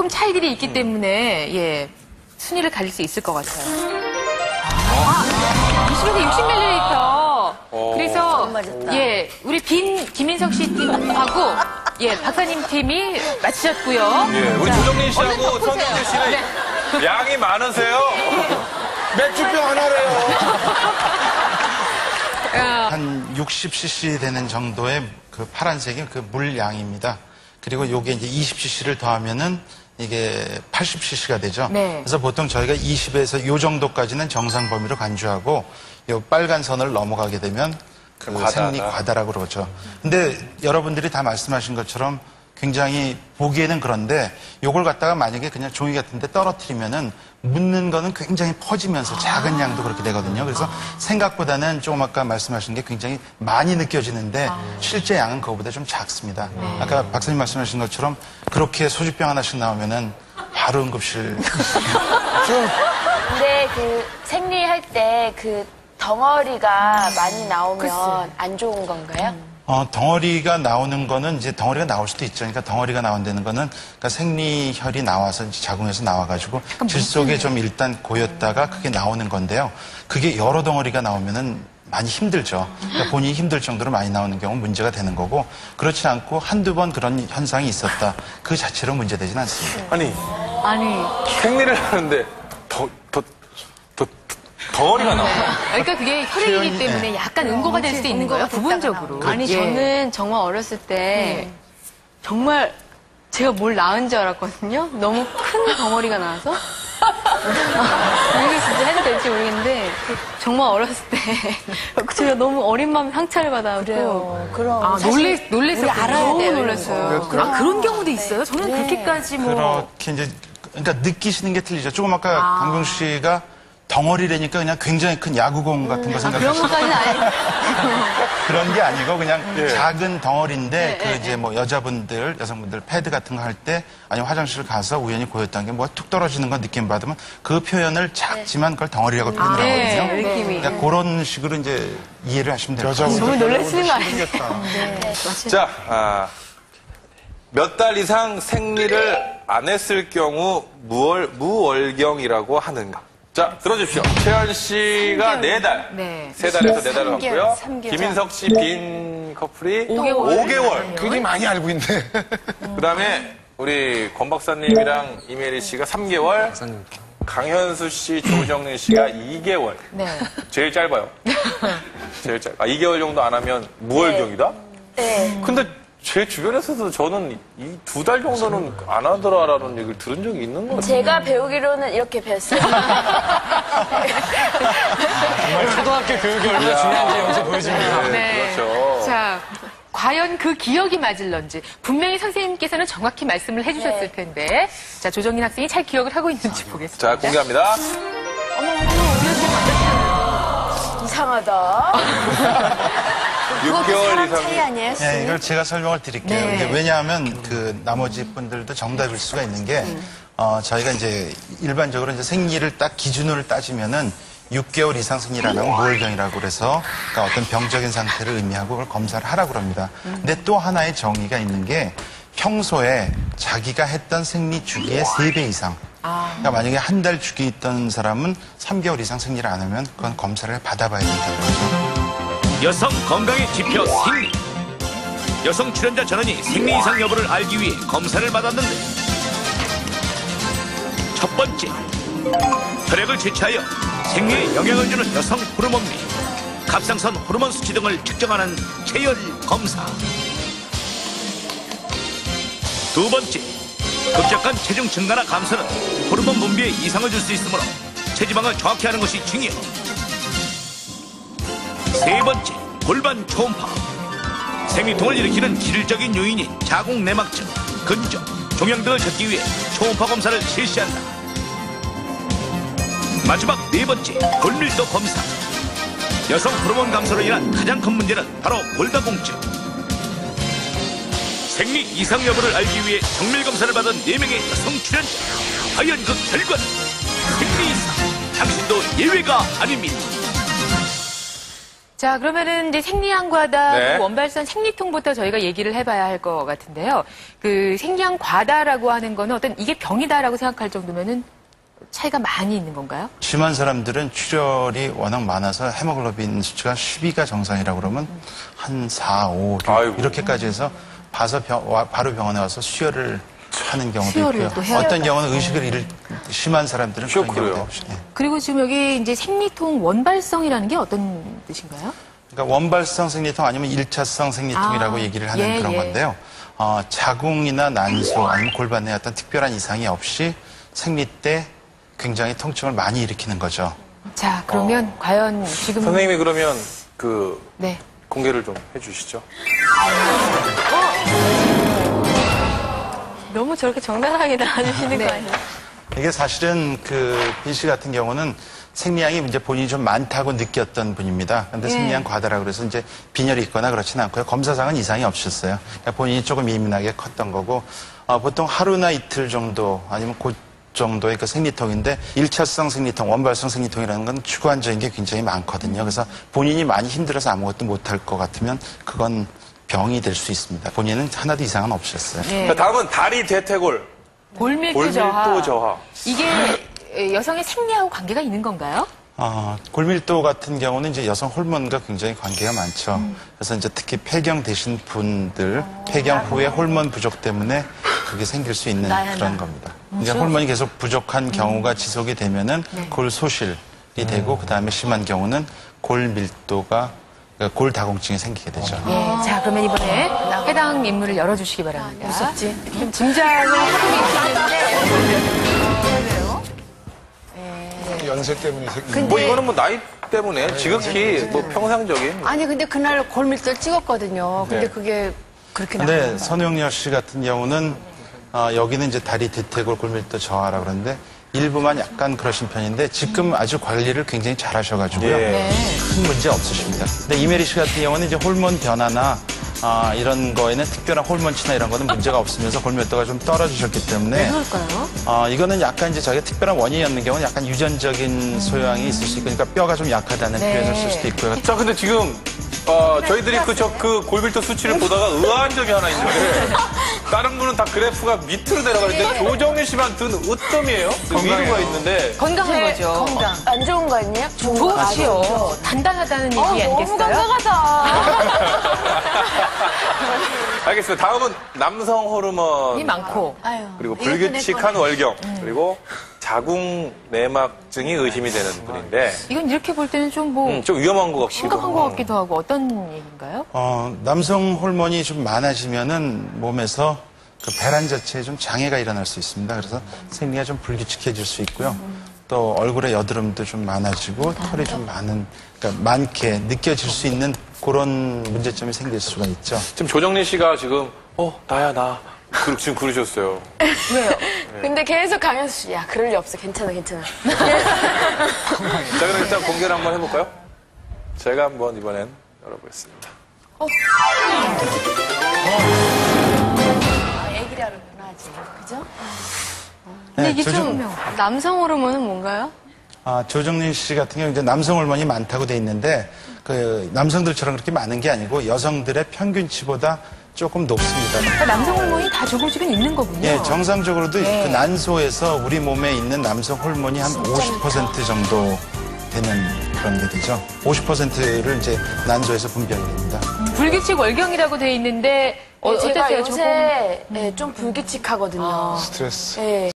조금 차이들이 있기 때문에 예 순위를 가릴 수 있을 것 같아요. 20에서 60ml. 그래서 예 우리 김인석 씨 팀하고 예 박사님 팀이 맞추셨고요. 예, 우리 조정민 씨하고 성경재 씨는 네. 양이 많으세요. 맥주병 하나래요. 한 60cc 되는 정도의 그 파란색이 그 물량입니다. 그리고 요게 이제 20cc를 더하면은 이게 80cc가 되죠. 네. 그래서 보통 저희가 20에서 요 정도까지는 정상 범위로 간주하고 요 빨간 선을 넘어가게 되면 그 생리 과다라고 그러죠. 근데 여러분들이 다 말씀하신 것처럼 굉장히 보기에는 그런데 요걸 갖다가 만약에 그냥 종이 같은 데 떨어뜨리면은 묻는 거는 굉장히 퍼지면서 작은 양도 그렇게 되거든요. 그래서 생각보다는 조금 아까 말씀하신 게 굉장히 많이 느껴지는데 실제 양은 그거보다 좀 작습니다. 아까 박사님 말씀하신 것처럼 그렇게 소주병 하나씩 나오면은 바로 응급실. 근데 그 생리할 때 그 덩어리가 많이 나오면 안 좋은 건가요? 덩어리가 나오는 거는 이제 덩어리가 나올 수도 있죠. 그러니까 덩어리가 나온다는 거는 그러니까 생리혈이 나와서 이제 자궁에서 나와가지고 질 속에 좀 일단 고였다가 그게 나오는 건데요. 그게 여러 덩어리가 나오면은 많이 힘들죠. 그러니까 본인이 힘들 정도로 많이 나오는 경우는 문제가 되는 거고 그렇지 않고 한두 번 그런 현상이 있었다. 그 자체로 문제되진 않습니다. 아니 생리를 하는데 덩어리가 나와요. 그러니까 그게 혈액이기 때문에 약간 응고가 될 수도 있는 거예요, 부분적으로. 아니, 예. 저는 정말 어렸을 때 정말 제가 뭘 낳은 줄 알았거든요. 너무 큰 덩어리가 나와서. 이게 진짜 해도 될지 모르겠는데 정말 어렸을 때 제가 너무 어린 마음에 상처를 받아갖고 그럼 놀랬어요. 너무 놀랐어요. 그런 경우도 있어요? 저는 그렇게까지 뭐. 그렇게 이제 그러니까 느끼시는 게 틀리죠. 조금 아까 강병수 씨가 덩어리라니까 그냥 굉장히 큰 야구공 같은 거 그런 생각하시죠. 것까지는 아니고. 그런 게 아니고 그냥 작은 덩어리인데 그 이제 뭐 여성분들 패드 같은 거 할 때 아니면 화장실 가서 우연히 고였다는 게 뭐 툭 떨어지는 거 느낌 받으면 그 표현을 작지만 그걸 덩어리라고 표현을 하거든요. 느낌이. 그러니까 그런 식으로 이제 이해를 하시면 돼요. 너무 놀라시는 거 아니에요? 자, 몇 달 이상 생리를 안 했을 경우 무월경이라고 하는가? 자, 들어주십시오. 채연 씨가 4달. 네. 3달에서 4달을 갔고요. 3개월. 김인석 씨 빈 커플이 5개월. 5개월. 굉장히 많이 알고 있네. 그 다음에 우리 권 박사님이랑 이메리 씨가 3개월. 강현수 씨, 조정민 씨가 2개월. 네. 제일 짧아요. 제일 짧아. 2개월 정도 안 하면 무월경이다? 네. 근데 제 주변에서도 저는 이 2달 정도는 안 하더라라는 얘기를 들은 적이 있는 것 같아요. 제가 배우기로는 이렇게 배웠어요. 정말 초등학교 교육이 얼마나 중요한지 여기서 보여집니다. 네. 그렇죠. 자, 과연 그 기억이 맞을런지 분명히 선생님께서는 정확히 말씀을 해주셨을 텐데 자 조정인 학생이 잘 기억을 하고 있는지 보겠습니다. 자, 공개합니다. 이상하다. 6개월 이상. 차이 아니에요? 네, 이걸 제가 설명을 드릴게요. 네. 이게 왜냐하면 그 나머지 분들도 정답일 수가 있는 게 저희가 이제 일반적으로 이제 생리를 딱 기준으로 따지면은 6개월 이상 생리라는 무월경이라고 그래서 그러니까 어떤 병적인 상태를 의미하고 그걸 검사를 하라고 합니다. 근데 또 하나의 정의가 있는 게 평소에 자기가 했던 생리 주기의 3배 이상. 그러니까 만약에 한 달 주기 있던 사람은 3개월 이상 생리를 안 하면 그건 검사를 받아봐야 된다는 거죠. 여성 건강의 지표 생리. 여성 출연자 전원이 생리 이상 여부를 알기 위해 검사를 받았는데 첫 번째, 혈액을 채취하여 생리에 영향을 주는 여성 호르몬 및 갑상선 호르몬 수치 등을 측정하는 체열 검사. 두 번째, 급격한 체중 증가나 감소는 호르몬 분비에 이상을 줄 수 있으므로 체지방을 정확히 하는 것이 중요. 세 번째, 골반 초음파. 생리통을 일으키는 질적인 요인인 자궁 내막증, 근종, 종양 등을 찾기 위해 초음파 검사를 실시한다. 마지막 네 번째, 골밀도 검사. 여성 호르몬 감소로 인한 가장 큰 문제는 바로 골다공증. 생리 이상 여부를 알기 위해 정밀 검사를 받은 4명의 여성 출연자. 과연 그 결과는 생리 이상. 당신도 예외가 아닙니다. 5개월 이상 생리 이상 여부를 알기 위해 정밀 검사를 받은 4명의 여성 출연자. 과연 그 결과는 생리 이상. 당신도 예외가 아닙니다. 5개월 이상 생리 이상 여부를 알기 위해 정밀 검사를 받은 4명의 여성 출연자. 과연 그 결과는 자, 그러면은 이제 생리양과다, 네. 그리고 원발성 생리통부터 저희가 얘기를 해봐야 할 것 같은데요. 그 생리양과다라고 하는 거는 어떤 이게 병이다라고 생각할 정도면은 차이가 많이 있는 건가요? 심한 사람들은 출혈이 워낙 많아서 헤모글로빈 수치가 12가 정상이라고 그러면 한 4, 5, 6 아이고. 이렇게까지 해서 바로 병원에 와서 수혈을 하는 경우도 수혈을 있고요. 또 해야 어떤 경우는 의식을 잃을 심한 사람들은 그런 쇼크로요. 경우도 없이. 예. 그리고 지금 여기 이제 생리통 원발성이라는 게 어떤 뜻인가요? 그러니까 원발성 생리통 아니면 1차성 생리통이라고 얘기를 하는 예, 그런 예. 건데요. 자궁이나 난소 아니면 골반에 어떤 특별한 이상이 없이 생리 때 굉장히 통증을 많이 일으키는 거죠. 자, 그러면 과연 지금. 선생님이 그러면 네. 공개를 좀 해주시죠. 너무 저렇게 정당하게 나와주시는 네. 거 아니에요? 이게 사실은 B 씨 같은 경우는 생리량이 이제 본인이 좀 많다고 느꼈던 분입니다. 근데 생리량 과다라고 그래서 이제 빈혈이 있거나 그렇지는 않고요. 검사상은 이상이 없었어요. 그러니까 본인이 조금 예민하게 컸던 거고, 보통 하루나 이틀 정도 아니면 그 정도의 그 생리통인데 1차성 생리통, 원발성 생리통이라는 건 주관적인 게 굉장히 많거든요. 그래서 본인이 많이 힘들어서 아무것도 못할 것 같으면 그건 병이 될 수 있습니다. 본인은 하나도 이상은 없으셨어요. 네. 자, 다음은 다리 대퇴골, 골밀도 저하. 골밀도 저하. 이게 여성의 생리하고 관계가 있는 건가요? 골밀도 같은 경우는 이제 여성 호르몬과 굉장히 관계가 많죠. 그래서 이제 특히 폐경 되신 분들, 폐경 후에 호르몬 부족 때문에 그게 생길 수 있는 그런 겁니다. 그러니까 호르몬이 계속 부족한 경우가 지속이 되면은 골 소실이 되고, 그 다음에 심한 경우는 골밀도가, 그러니까 골다공증이 생기게 되죠. 네. 자, 그러면 이번에 해당 인물을 열어주시기 바랍니다. 무섭지? 좀 짐작을 하고 계시는데. 연세 때문에 생긴 뭐 이거는 뭐 나이 때문에 지극히 뭐 평상적인. 아니 근데 그날 골밀도를 찍었거든요. 근데 네. 그게 그렇게 근데 나와요. 선용여 씨 같은 경우는 여기는 이제 다리 대퇴골 골밀도 저하라고 그러는데 일부만 약간 그러신 편인데 지금 아주 관리를 굉장히 잘 하셔가지고요. 예. 큰 문제 없으십니다. 근데 이메리 씨 같은 경우는 이제 호르몬 변화나 이런 거에는 특별한 호르몬치나 이런 거는 문제가 없으면서 골밀도가 좀 떨어지셨기 때문에 그럴까요? 이거는 약간 이제 자기가 특별한 원인이 없는 경우는 약간 유전적인 소양이 있을 수 있고, 그러니까 뼈가 좀 약하다는 표현을 쓸 수도 있고요. 자, 근데 지금 저희들이 그 골밀도 수치를 보다가 의아한 점이 하나 있는데 다른 분은 다 그래프가 밑으로 내려가는데 조정민 씨만 든 으뜸이에요? 위로가 있는데. 건강한 거죠. 건강. 안 좋은 거 아니에요? 좋지요. 단단하다는 얘기 너무 아니겠어요? 건강하다. 알겠습니다. 다음은 남성 이 호르몬 많고. 그리고 불규칙한 월경 그리고 자궁 내막증이 의심이 되는 분인데 이건 이렇게 볼 때는 좀 뭐 좀 위험한 것 같기도 심각한 하고. 것 같기도 하고 어떤 얘기인가요? 남성 호르몬이 좀 많아지면은 몸에서 그 배란 자체에 좀 장애가 일어날 수 있습니다. 그래서 생리가 좀 불규칙해질 수 있고요. 또 얼굴에 여드름도 좀 많아지고 털이 좀 그러니까 많게 느껴질 수 있는 그런 문제점이 생길 수가 있죠. 지금 조정민 씨가 지금 나야 나 지금 그러셨어요. 왜요? 근데 계속 강현수 씨, 야, 그럴 리 없어. 괜찮아, 괜찮아. 자, 그럼 일단 공개를 한번 해볼까요? 제가 한번 이번엔 열어보겠습니다. 애기라는구나, 지금. 그죠? 근데 이게 조정- 좀 남성 호르몬은 뭔가요? 조정린 씨 같은 경우 이제 남성 호르몬이 많다고 돼 있는데 그 남성들처럼 그렇게 많은 게 아니고 여성들의 평균치보다 조금 높습니다. 그러니까 남성 호르몬이 다 조금씩은 있는 거군요. 예, 정상적으로도 그 난소에서 우리 몸에 있는 남성 호르몬이 한 50% 정도 되는 그런 게 되죠. 50%를 이제 난소에서 분비하게 됩니다. 불규칙 월경이라고 돼 있는데 제가 어땠어요? 요새 좀 불규칙하거든요. 스트레스. 예.